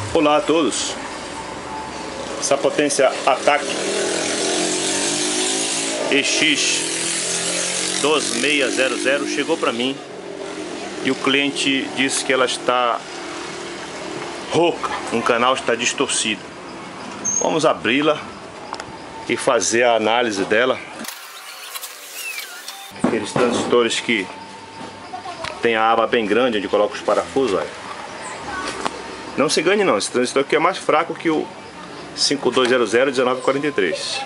Olá a todos. Essa potência Attack EX2600 chegou para mim e o cliente disse que ela está rouca, um canal está distorcido. Vamos abri-la e fazer a análise dela. Aqueles transistores que tem a aba bem grande onde coloca os parafusos, olha. Não se engane não, esse transistor aqui é mais fraco que o 5200-1943.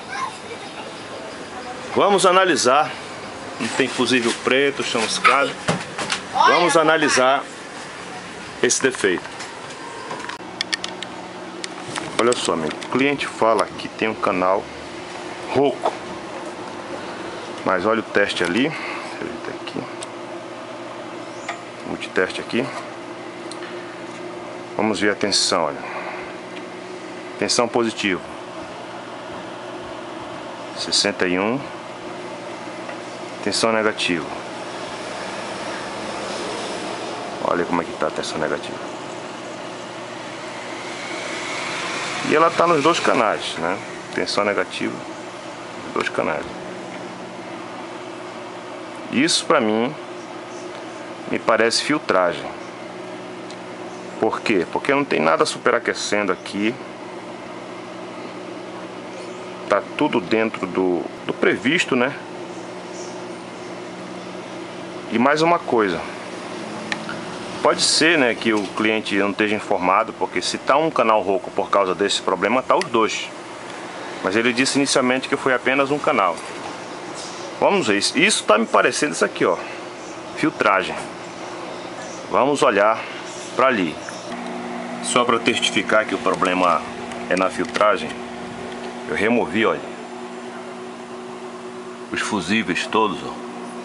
Vamos analisar. Não tem fusível preto, chamuscado. Vamos analisar esse defeito. Olha só, amigo, o cliente fala que tem um canal rouco, mas olha o teste ali. Aqui. Multiteste aqui. Vamos ver a tensão, olha. Tensão positiva 61. Tensão negativa. Olha como é que está a tensão negativa. E ela está nos dois canais, né? Tensão negativa, dois canais. Isso para mim me parece filtragem. Por quê? Porque não tem nada superaquecendo aqui. Tá tudo dentro do previsto, né? E mais uma coisa. Pode ser, né, que o cliente não esteja informado, porque se tá um canal rouco por causa desse problema, tá os dois. Mas ele disse inicialmente que foi apenas um canal. Vamos ver isso. Isso tá me parecendo isso aqui, ó. Filtragem. Vamos olhar para ali. Só para testificar que o problema é na filtragem, eu removi, olha, os fusíveis todos, ó.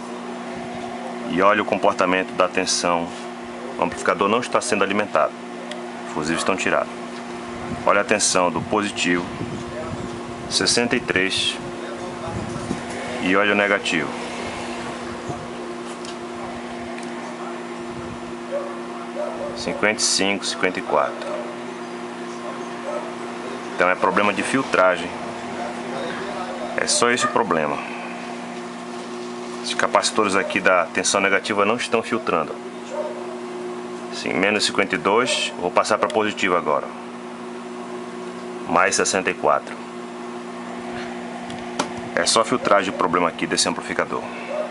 E olha o comportamento da tensão. O amplificador não está sendo alimentado. Os fusíveis estão tirados. Olha a tensão do positivo 63. E olha o negativo. (55, 54). Então é problema de filtragem. É só esse o problema. Os capacitores aqui da tensão negativa não estão filtrando. Sim, menos 52. Vou passar para positivo agora. Mais 64. É só filtragem o problema aqui desse amplificador.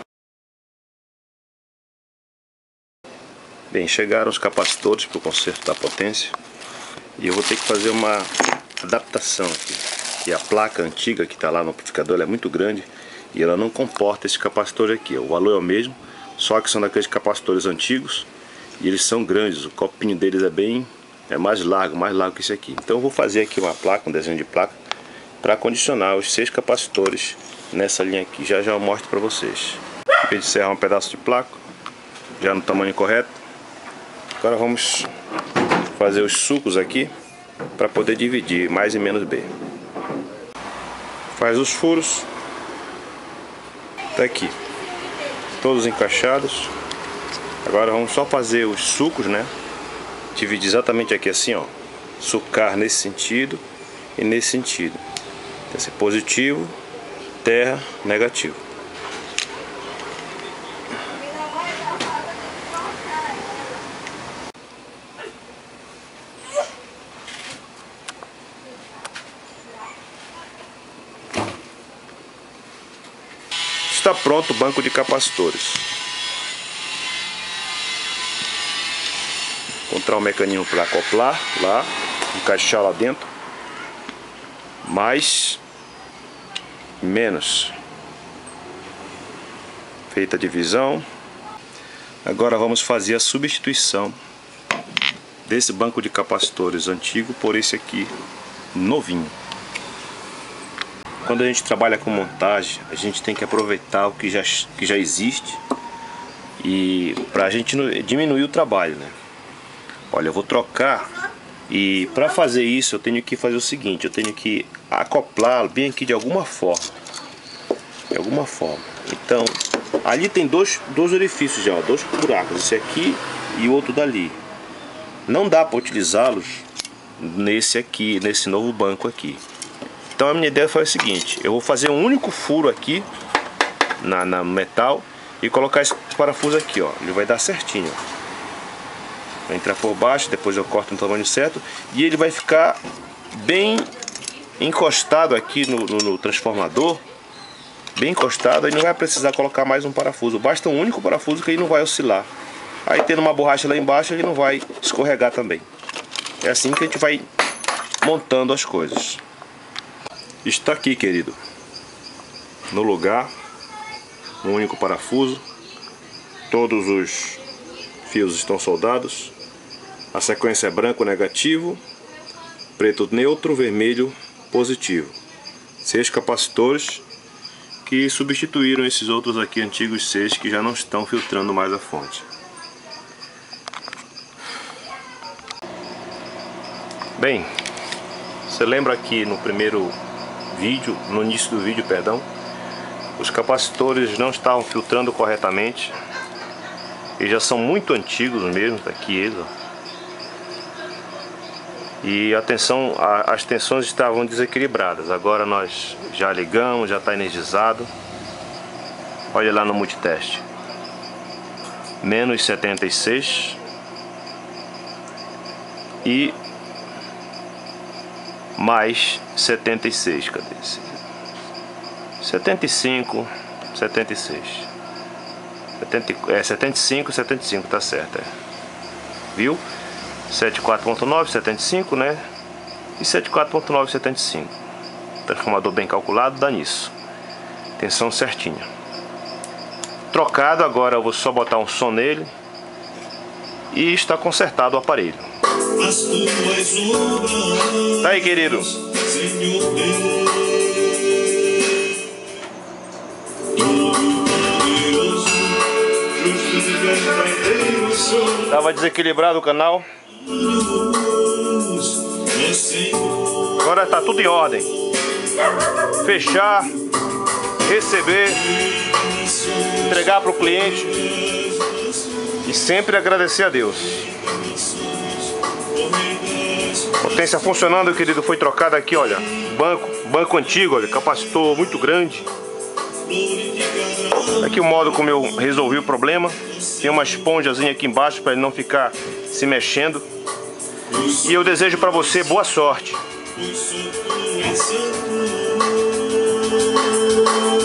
Bem, chegaram os capacitores para o conserto da potência. E eu vou ter que fazer uma adaptação aqui. E a placa antiga que está lá no amplificador, ela é muito grande e ela não comporta esse capacitor aqui. O valor é o mesmo, só que são daqueles capacitores antigos e eles são grandes. O copinho deles é mais largo que esse aqui. Então eu vou fazer aqui uma placa, um desenho de placa, para condicionar os 6 capacitores nessa linha aqui. Já eu mostro para vocês. A gente serra um pedaço de placa, já no tamanho correto. Agora vamos fazer os sulcos aqui para poder dividir mais e menos B. Faz os furos. Tá aqui, todos encaixados. Agora vamos só fazer os sulcos, né? Dividir exatamente aqui assim, ó. Sulcar nesse sentido e nesse sentido. Tem que ser positivo, terra, negativo. Está pronto o banco de capacitores. Encontrar um mecanismo para acoplar lá, encaixar lá dentro. Mais, menos. Feita a divisão. Agora vamos fazer a substituição desse banco de capacitores antigo por esse aqui novinho. Quando a gente trabalha com montagem, a gente tem que aproveitar o que já existe e para a gente diminuir o trabalho, né? Olha, eu vou trocar e para fazer isso eu tenho que fazer o seguinte: eu tenho que acoplar bem aqui de alguma forma. Então, ali tem dois orifícios já, ó, 2 buracos, esse aqui e o outro dali. Não dá para utilizá-los nesse novo banco aqui. Então a minha ideia foi a seguinte: eu vou fazer um único furo aqui na metal e colocar esse parafuso aqui, ó. Ele vai dar certinho, ó. Vai entrar por baixo, depois eu corto no tamanho certo e ele vai ficar bem encostado aqui no transformador, bem encostado. Aí não vai precisar colocar mais um parafuso, basta um único parafuso que ele não vai oscilar. Aí tendo uma borracha lá embaixo, ele não vai escorregar também. É assim que a gente vai montando as coisas. Está aqui, querido, no lugar, um único parafuso, todos os fios estão soldados. A sequência é branco negativo, preto neutro, vermelho positivo. 6 capacitores que substituíram esses outros aqui antigos 6 que já não estão filtrando mais a fonte. Bem, você lembra aqui no primeiro vídeo, no início do vídeo, perdão, os capacitores não estavam filtrando corretamente. Eles já são muito antigos mesmo, tá aqui eles, ó. E as tensões estavam desequilibradas. Agora nós já ligamos, já está energizado. Olha lá no multiteste, menos 76 e mais 76. Cadê esse? 75, 76. 75, 75, tá certo, viu? 74.9, 75, né? E 74.9, 75. Transformador bem calculado, dá nisso. Tensão certinha. Trocado, agora eu vou só botar um som nele. E está consertado o aparelho. Tá aí, querido. Tava desequilibrado o canal. Agora tá tudo em ordem. Fechar, receber, entregar para o cliente e sempre agradecer a Deus. Potência funcionando, querido. Foi trocado aqui, olha, banco antigo, olha, capacitor muito grande. Aqui o modo como eu resolvi o problema. Tem uma esponjazinha aqui embaixo para ele não ficar se mexendo. E eu desejo para você boa sorte.